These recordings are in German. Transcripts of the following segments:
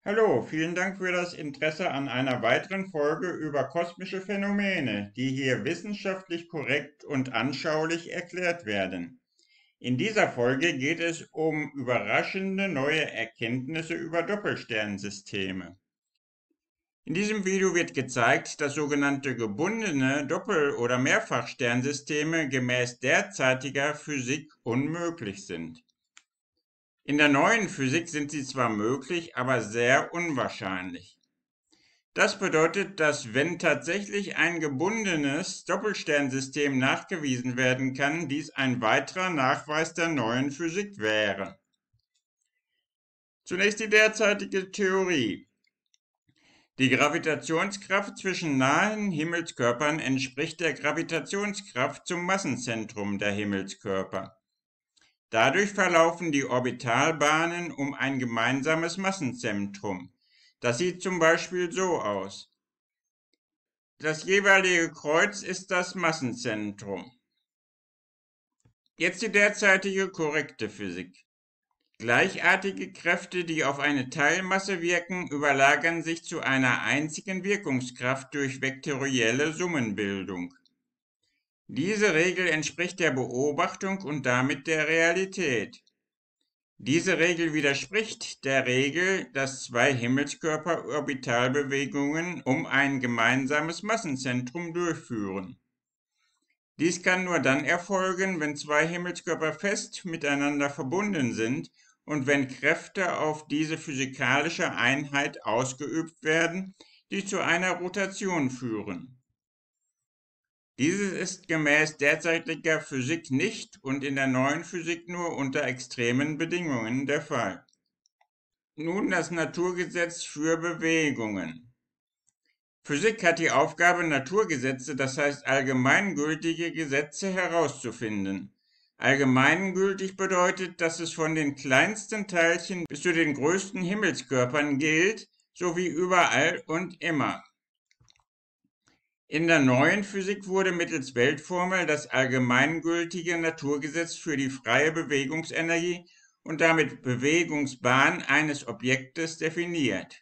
Hallo, vielen Dank für das Interesse an einer weiteren Folge über kosmische Phänomene, die hier wissenschaftlich korrekt und anschaulich erklärt werden. In dieser Folge geht es um überraschende neue Erkenntnisse über Doppelsternsysteme. In diesem Video wird gezeigt, dass sogenannte gebundene Doppel- oder Mehrfachsternsysteme gemäß derzeitiger Physik unmöglich sind. In der neuen Physik sind sie zwar möglich, aber sehr unwahrscheinlich. Das bedeutet, dass wenn tatsächlich ein gebundenes Doppelsternsystem nachgewiesen werden kann, dies ein weiterer Nachweis der neuen Physik wäre. Zunächst die derzeitige Theorie. Die Gravitationskraft zwischen nahen Himmelskörpern entspricht der Gravitationskraft zum Massenzentrum der Himmelskörper. Dadurch verlaufen die Orbitalbahnen um ein gemeinsames Massenzentrum. Das sieht zum Beispiel so aus. Das jeweilige Kreuz ist das Massenzentrum. Jetzt die derzeitige korrekte Physik. Gleichartige Kräfte, die auf eine Teilmasse wirken, überlagern sich zu einer einzigen Wirkungskraft durch vektorielle Summenbildung. Diese Regel entspricht der Beobachtung und damit der Realität. Diese Regel widerspricht der Regel, dass zwei Himmelskörper Orbitalbewegungen um ein gemeinsames Massenzentrum durchführen. Dies kann nur dann erfolgen, wenn zwei Himmelskörper fest miteinander verbunden sind und wenn Kräfte auf diese physikalische Einheit ausgeübt werden, die zu einer Rotation führen. Dieses ist gemäß derzeitiger Physik nicht und in der neuen Physik nur unter extremen Bedingungen der Fall. Nun das Naturgesetz für Bewegungen. Physik hat die Aufgabe, Naturgesetze, das heißt allgemeingültige Gesetze herauszufinden. Allgemeingültig bedeutet, dass es von den kleinsten Teilchen bis zu den größten Himmelskörpern gilt, sowie überall und immer. In der neuen Physik wurde mittels Weltformel das allgemeingültige Naturgesetz für die freie Bewegungsenergie und damit Bewegungsbahn eines Objektes definiert.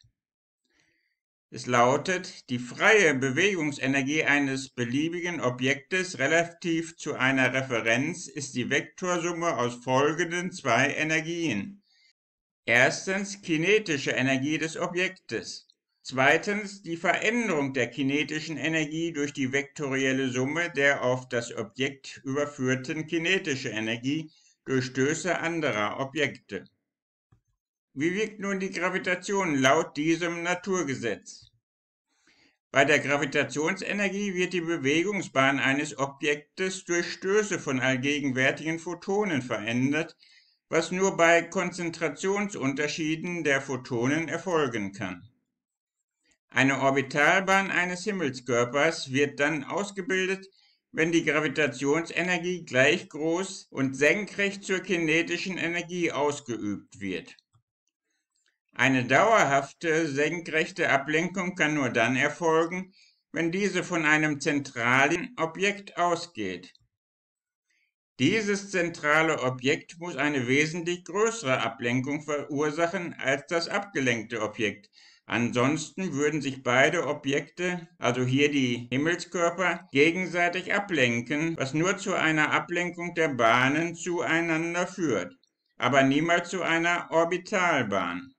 Es lautet, die freie Bewegungsenergie eines beliebigen Objektes relativ zu einer Referenz ist die Vektorsumme aus folgenden zwei Energien. Erstens kinetische Energie des Objektes. Zweitens die Veränderung der kinetischen Energie durch die vektorielle Summe der auf das Objekt überführten kinetischen Energie durch Stöße anderer Objekte. Wie wirkt nun die Gravitation laut diesem Naturgesetz? Bei der Gravitationsenergie wird die Bewegungsbahn eines Objektes durch Stöße von allgegenwärtigen Photonen verändert, was nur bei Konzentrationsunterschieden der Photonen erfolgen kann. Eine Orbitalbahn eines Himmelskörpers wird dann ausgebildet, wenn die Gravitationsenergie gleich groß und senkrecht zur kinetischen Energie ausgeübt wird. Eine dauerhafte senkrechte Ablenkung kann nur dann erfolgen, wenn diese von einem zentralen Objekt ausgeht. Dieses zentrale Objekt muss eine wesentlich größere Ablenkung verursachen als das abgelenkte Objekt. Ansonsten würden sich beide Objekte, also hier die Himmelskörper, gegenseitig ablenken, was nur zu einer Ablenkung der Bahnen zueinander führt, aber niemals zu einer Orbitalbahn.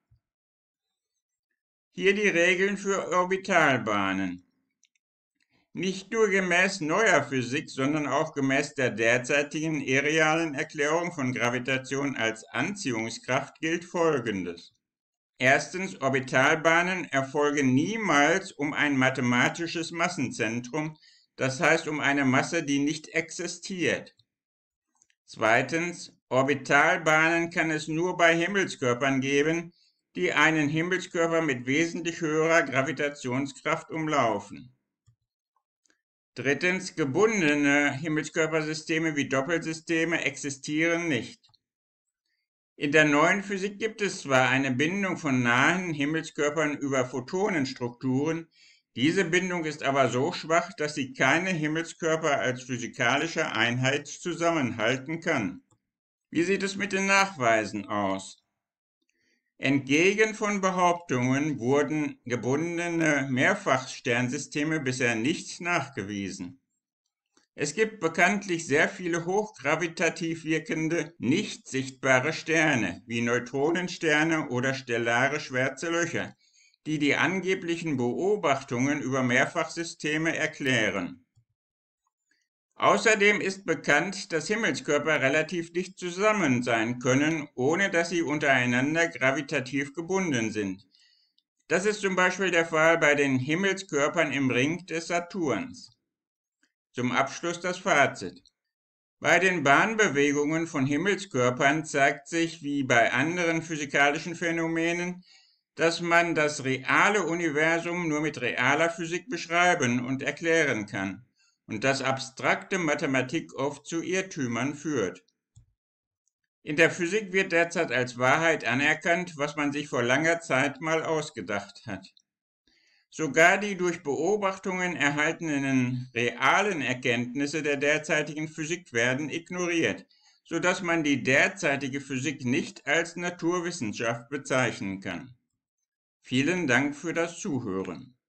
Hier die Regeln für Orbitalbahnen. Nicht nur gemäß neuer Physik, sondern auch gemäß der derzeitigen irrealen Erklärung von Gravitation als Anziehungskraft gilt Folgendes. Erstens, Orbitalbahnen erfolgen niemals um ein mathematisches Massenzentrum, das heißt um eine Masse, die nicht existiert. Zweitens, Orbitalbahnen kann es nur bei Himmelskörpern geben, die einen Himmelskörper mit wesentlich höherer Gravitationskraft umlaufen. Drittens, gebundene Himmelskörpersysteme wie Doppelsysteme existieren nicht. In der neuen Physik gibt es zwar eine Bindung von nahen Himmelskörpern über Photonenstrukturen, diese Bindung ist aber so schwach, dass sie keine Himmelskörper als physikalische Einheit zusammenhalten kann. Wie sieht es mit den Nachweisen aus? Entgegen von Behauptungen wurden gebundene Mehrfachsternsysteme bisher nicht nachgewiesen. Es gibt bekanntlich sehr viele hochgravitativ wirkende, nicht sichtbare Sterne, wie Neutronensterne oder stellare schwarze Löcher, die die angeblichen Beobachtungen über Mehrfachsysteme erklären. Außerdem ist bekannt, dass Himmelskörper relativ dicht zusammen sein können, ohne dass sie untereinander gravitativ gebunden sind. Das ist zum Beispiel der Fall bei den Himmelskörpern im Ring des Saturns. Zum Abschluss das Fazit. Bei den Bahnbewegungen von Himmelskörpern zeigt sich, wie bei anderen physikalischen Phänomenen, dass man das reale Universum nur mit realer Physik beschreiben und erklären kann und dass abstrakte Mathematik oft zu Irrtümern führt. In der Physik wird derzeit als Wahrheit anerkannt, was man sich vor langer Zeit mal ausgedacht hat. Sogar die durch Beobachtungen erhaltenen realen Erkenntnisse der derzeitigen Physik werden ignoriert, sodass man die derzeitige Physik nicht als Naturwissenschaft bezeichnen kann. Vielen Dank für das Zuhören.